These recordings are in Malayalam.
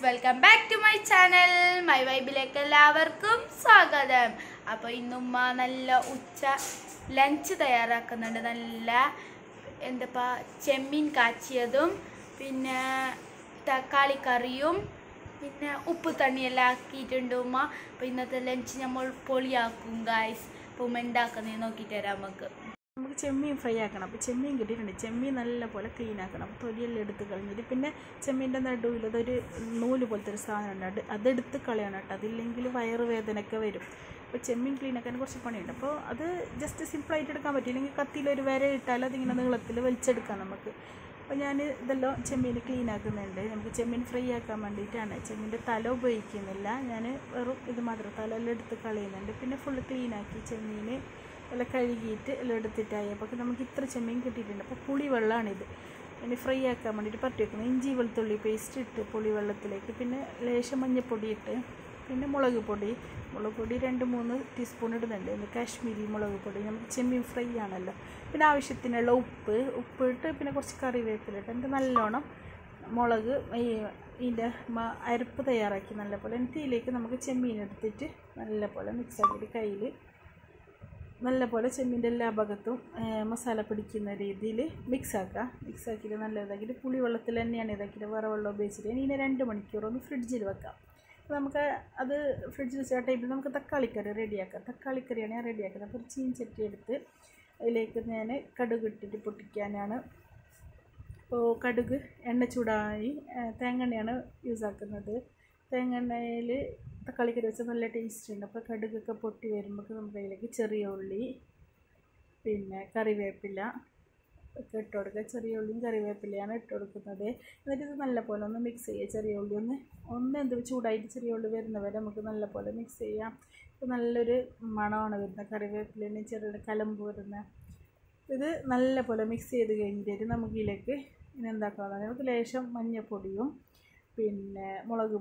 Welcome back to my channel. My വൈബിലേക്ക് എല്ലാവർക്കും സ്വാഗതം. അപ്പോൾ ഇന്നുമ്മ നല്ല ഉച്ച ലഞ്ച് തയ്യാറാക്കുന്നുണ്ട്. നല്ല എന്താ ചെമ്മീൻ കാച്ചിയതും പിന്നെ തക്കാളി കറിയും പിന്നെ ഉപ്പ് തണ്ണിയെല്ലാം ആക്കിയിട്ടുണ്ട് ഉമ്മ. അപ്പോൾ ഇന്നത്തെ ലഞ്ച് നമ്മൾ പൊളിയാക്കും ഗായ്സ്. അപ്പോൾ ഉമ്മ ഉണ്ടാക്കുന്നത് നോക്കിയിട്ട് തരാം നമുക്ക് ചെമ്മീൻ ഫ്രൈ ആക്കണം. അപ്പോൾ ചെമ്മീൻ കിട്ടിയിട്ടുണ്ട്. ചെമ്മീൻ നല്ലപോലെ ക്ലീൻ ആക്കണം. തൊലിയെല്ലാം എടുത്ത് കളഞ്ഞിട്ട് പിന്നെ ചെമ്മീൻ്റെ നടുവിൽ അതൊരു നൂല് പോലത്തെ ഒരു സാധനം ഉണ്ട്, അതെടുത്ത് കളയണം കേട്ടോ. അതില്ലെങ്കിൽ വയറുവേദനയൊക്കെ വരും. അപ്പോൾ ചെമ്മീൻ ക്ലീൻ ആക്കാൻ കുറച്ച് പണിയുണ്ട്. അപ്പോൾ അത് ജസ്റ്റ് സിമ്പിളായിട്ട് എടുക്കാൻ പറ്റും. ഇല്ലെങ്കിൽ കത്തിയിലൊരു വര ഇട്ടാൽ അതിങ്ങനെ നീളത്തിൽ വലിച്ചെടുക്കാം നമുക്ക്. അപ്പോൾ ഞാൻ ഇതെല്ലാം ചെമ്മീൻ ക്ലീൻ ആക്കുന്നുണ്ട്. നമുക്ക് ചെമ്മീൻ ഫ്രൈ ആക്കാൻ വേണ്ടിയിട്ടാണ്. ചെമ്മീൻ്റെ തല ഉപയോഗിക്കുന്നില്ല, ഞാൻ വെറും ഇത് മാത്രം തലയെല്ലാം എടുത്ത് കളയുന്നുണ്ട്. പിന്നെ ഫുള്ള് ക്ലീൻ ആക്കി ചെമ്മീൻ എല്ലാം കഴുകിയിട്ട് എല്ലാം എടുത്തിട്ടായി. അപ്പോൾ നമുക്ക് ഇത്ര ചെമ്മീൻ കിട്ടിയിട്ടുണ്ട്. അപ്പോൾ പുളിവെള്ളമാണിത്. ഇനി ഫ്രൈ ആക്കാൻ വേണ്ടിയിട്ട് പറ്റി വെക്കുന്നത്. ഇഞ്ചി വെളുത്തുള്ളി പേസ്റ്റ് ഇട്ട് പുളിവെള്ളത്തിലേക്ക് പിന്നെ ലേശം മഞ്ഞൾപ്പൊടി ഇട്ട് പിന്നെ മുളക് പൊടി 2-3 ടീസ്പൂൺ ഇടുന്നുണ്ട്. പിന്നെ കാശ്മീരി മുളക് പൊടി, നമുക്ക് ചെമ്മീൻ ഫ്രൈ ആണല്ലോ. പിന്നെ ആവശ്യത്തിനുള്ള ഉപ്പ് ഇട്ട് പിന്നെ കുറച്ച് കറിവേപ്പിലിട്ട് എന്നിട്ട് നല്ലോണം മുളക് ഇതിൻ്റെ അരപ്പ് തയ്യാറാക്കി നല്ലപോലെ. എന്നിട്ട് ഇതിലേക്ക് നമുക്ക് ചെമ്മീൻ എടുത്തിട്ട് നല്ലപോലെ മിക്സാക്കിയിട്ട് കയ്യിൽ നല്ലപോലെ ചെമ്മീൻ്റെ എല്ലാ ഭാഗത്തും മസാല പിടിക്കുന്ന രീതിയിൽ മിക്സാക്കിയിട്ട് നല്ല ഇതാക്കിയിട്ട് പുളിവെള്ളത്തിൽ തന്നെയാണ് ഇതാക്കിയിട്ട് വേറെ വെള്ളം ഉപയോഗിച്ചിട്ട് ഇനി 2 മണിക്കൂറൊന്ന് ഫ്രിഡ്ജിൽ വെക്കാം. അപ്പോൾ നമുക്ക് അത് ഫ്രിഡ്ജിൽ വെച്ച ടൈമിൽ നമുക്ക് തക്കാളിക്കറി റെഡിയാക്കാം. തക്കാളിക്കറിയാണ് ഞാൻ റെഡിയാക്കുന്നത്. അപ്പോൾ ഒരു ചീൻചട്ടി എടുത്ത് അതിലേക്ക് ഞാൻ കടുക് ഇട്ടിട്ട് പൊട്ടിക്കാനാണ്. അപ്പോൾ കടുക് എണ്ണ ചൂടായി തേങ്ങെണ്ണയാണ് യൂസ് ആക്കുന്നത്. തേങ്ങെണ്ണയിൽ തക്കാളിക്കറി വെച്ചാൽ നല്ല ടേസ്റ്റ് ഉണ്ട്. അപ്പോൾ കടുകൊക്കെ പൊട്ടി വരുമ്പോൾ നമുക്ക് അതിലേക്ക് ചെറിയ ഉള്ളി പിന്നെ കറിവേപ്പില ഒക്കെ ഇട്ട് കൊടുക്കുക. ചെറിയ ഉള്ളിയും കറിവേപ്പിലയാണ് ഇട്ട് കൊടുക്കുന്നത്. എന്നിട്ട് ഇത് നല്ലപോലെ ഒന്ന് മിക്സ് ചെയ്യുക. ചെറിയ ഉള്ളി ഒന്ന് ചൂടായിട്ട് ചെറിയ ഉള്ളി വരുന്നവരെ നമുക്ക് നല്ലപോലെ മിക്സ് ചെയ്യാം. ഇപ്പോൾ നല്ലൊരു മണമാണ് വരുന്നത്. കറിവേപ്പിലേന് ചെറിയ കലമ്പ് വരുന്ന ഇത് നല്ലപോലെ മിക്സ് ചെയ്ത് കഴിഞ്ഞിട്ട് നമുക്ക് ഇതിലേക്ക് ഇനി എന്താക്കാമെന്ന് നമുക്ക് ലേശം മഞ്ഞൾപ്പൊടിയും പിന്നെ മുളക്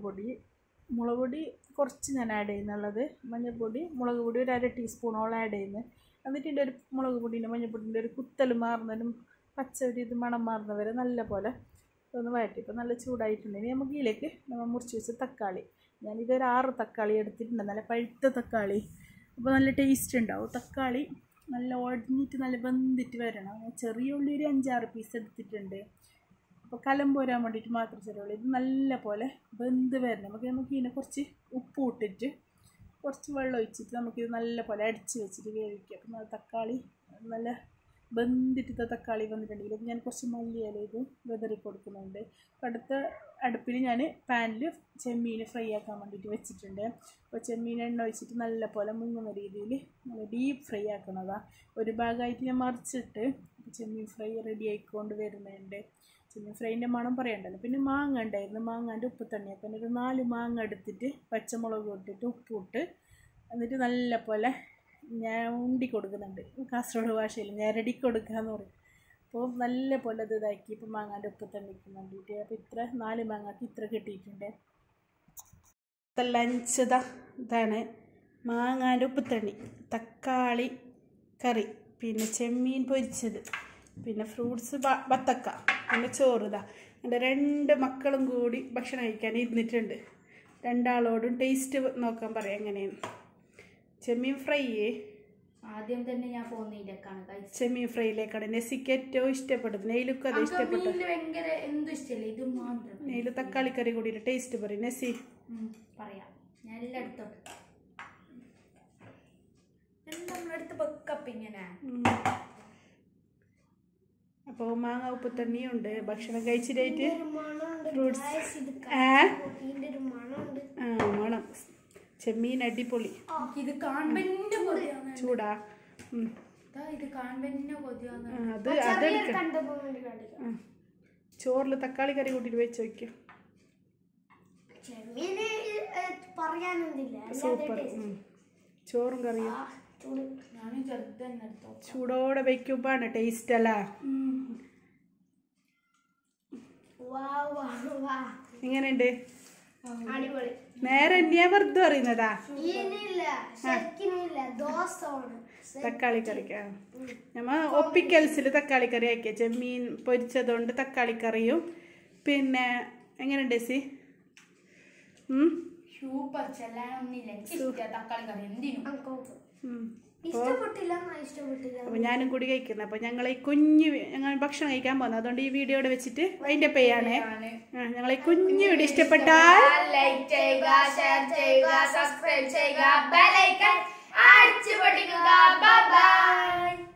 പൊടി കുറച്ച് ഞാൻ ആഡ് ചെയ്യുന്നുള്ളത്. മഞ്ഞൾപ്പൊടി മുളക് പൊടി ഒരു 1/2 ടീസ്പൂണോളം ആഡ് ചെയ്യുന്നത്. എന്നിട്ട് ഇതിൻ്റെ ഒരു മുളക് പൊടീൻ്റെ മഞ്ഞൾപ്പൊടിൻ്റെ ഒരു കുത്തൽ മാറുന്നതിനും പച്ച ഒരു ഇത് മണം മാറുന്നവരെ നല്ലപോലെ ഒന്ന് വഴറ്റി. ഇപ്പോൾ നല്ല ചൂടായിട്ടുണ്ടെങ്കിൽ നമുക്ക് ഇതിലേക്ക് നമ്മൾ മുറിച്ച് വെച്ച തക്കാളി, ഞാനിതൊരു 6 തക്കാളി എടുത്തിട്ടുണ്ട്. നല്ല പഴുത്ത തക്കാളി. അപ്പോൾ നല്ല ടേസ്റ്റ് ഉണ്ടാവും. തക്കാളി നല്ല ഉടഞ്ഞിട്ട് നല്ല വെന്തിട്ട് വരണം. ചെറിയ ഉള്ളി ഒരു 5-6 പീസ് എടുത്തിട്ടുണ്ട്. അപ്പോൾ കലമ്പ് വരാൻ വേണ്ടിയിട്ട് മാത്രം ചെറിയ ഉള്ളി. ഇത് നല്ല പോലെ വെന്ത് വരണം. നമുക്ക് ഇതിനെ കുറച്ച് ഉപ്പ് ഇട്ടിട്ട് കുറച്ച് വെള്ളം ഒഴിച്ചിട്ട് നമുക്കിത് നല്ല പോലെ അടിച്ച് വെച്ചിട്ട് വേവിക്കുക. അപ്പം തക്കാളി നല്ല വെന്തിട്ട് തക്കാളി വന്നിട്ടുണ്ടെങ്കിൽ ഞാൻ കുറച്ച് മല്ലിയില ഇത് വെതറി കൊടുക്കുന്നുണ്ട്. അടുത്ത അടുപ്പിൽ ഞാൻ പാനിൽ ചെമ്മീൻ ഫ്രൈ ആക്കാൻ വേണ്ടിയിട്ട് വെച്ചിട്ടുണ്ട്. അപ്പോൾ ചെമ്മീൻ എണ്ണ ഒഴിച്ചിട്ട് നല്ല പോലെ മുങ്ങുന്ന രീതിയിൽ നല്ല ഡീപ്പ് ഫ്രൈ ആക്കുന്നതാണ്. ഒരു ഭാഗമായിട്ട് ഞാൻ മറിച്ചിട്ട് ചെമ്മീൻ ഫ്രൈ റെഡി ആയിക്കൊണ്ട് വരുന്നുണ്ട്. ചെമ്മീൻ ഫ്രൈൻ്റെ മണം പറയണ്ടല്ലോ. പിന്നെ മാങ്ങ ഉണ്ടായിരുന്നു, മാങ്ങാൻ്റെ ഉപ്പ് തണ്ണിയൊക്കെ ഒരു 4 മാങ്ങ എടുത്തിട്ട് പച്ചമുളക് ഇട്ടിട്ട് ഉപ്പിട്ട് എന്നിട്ട് നല്ല പോലെ ഞാൻ ഉണ്ടി കൊടുക്കുന്നുണ്ട്. കാസർഗോഡ് ഭാഷയിൽ ഞെരടി കൊടുക്കുക എന്ന് പറയും. അപ്പോൾ നല്ല പോലെ അത് ഇതാക്കി ഇപ്പോൾ മാങ്ങാൻ്റെ ഉപ്പ് തണ്ണിക്ക് വേണ്ടിയിട്ട്. അപ്പോൾ ഇത്ര 4 മാങ്ങാക്ക് ഇത്ര കിട്ടിയിട്ടുണ്ട്. ലഞ്ച് ഇതാണ് മാങ്ങാൻ്റെ ഉപ്പ് തണ്ണി, തക്കാളി കറി, പിന്നെ ചെമ്മീൻ പൊരിച്ചത്, പിന്നെ ഫ്രൂട്ട്സ് ബത്തക്ക, പിന്നെ ചോറ്. എൻ്റെ 2 മക്കളും കൂടി ഭക്ഷണം കഴിക്കാൻ ഇരുന്നിട്ടുണ്ട്. 2 ആളോടും ടേസ്റ്റ് നോക്കാൻ പറയാം എങ്ങനെയാണ്. ചെമ്മീൻ ഫ്രൈ ആദ്യം തന്നെ ഞാൻ പോകുന്നതിലേക്കാണ്. ചെമ്മീൻ ഫ്രൈയിലേക്കാണ് നെസിക്ക് ഏറ്റവും ഇഷ്ടപ്പെട്ടത്. നെയ്ലൊക്കെ അത് ഇഷ്ടപ്പെട്ടു. നെയ്ല് തക്കാളി കറി കൂടി ടേസ്റ്റ് പറയും നെസി പറയാം. ഞാൻ എല്ലാം എടുത്തോട്ട് നമ്മളെടുത്ത് വെക്കപ്പ് ഇങ്ങനെ. അപ്പോൾ മാങ്ങ ഉപ്പ് തണ്ണിയുണ്ട്. ഭക്ഷണം കഴിച്ചിട്ടായിട്ട് ഫ്രൂട്ട്സ് മണം ചെമ്മീൻ അടിപൊളി. ഇത് ചൂടാ അത് ചോറിൽ തക്കാളി കറി കൂട്ടിട്ട് വെച്ച് വയ്ക്കും. സൂപ്പർ. ചോറും കറിയും ചൂടോടെ വയ്ക്കുമ്പോഴാണ് ടേസ്റ്റ് അല്ല. എങ്ങനെയുണ്ട്? നേരെ ഞാൻ വെറുതെ പറയുന്നതാ. തക്കാളി കറിക്കാ നമ്മ ഒപ്പിക്കൽസിൽ തക്കാളി കറി ആക്കിയ ചെമ്മീൻ പൊരിച്ചതുകൊണ്ട് തക്കാളി കറിയും പിന്നെ എങ്ങനെയുണ്ട് സി സൂപ്പർ ചെല്ലാനൊന്നുമില്ല. തക്കാളി കറി എന്തിനും അപ്പൊ ഞാനും കൂടി കഴിക്കുന്നത്. അപ്പൊ ഞങ്ങൾ ഈ ഞങ്ങൾ ഭക്ഷണം കഴിക്കാൻ പോകുന്നത്. അതുകൊണ്ട് ഈ വീഡിയോ ഇവിടെ വെച്ചിട്ട് അതിന്റെ പേയാണ്. ഞങ്ങൾ ഈ കുഞ്ഞു വീഡിയോ ഇഷ്ടപ്പെട്ടാൽ ലൈക്ക് ചെയ്യുക, ഷെയർ ചെയ്യുക, സബ്സ്ക്രൈബ് ചെയ്യുക, ബെൽ ഐക്കൺ അടിച്ചു പൊട്ടിക്കുക. Bye by.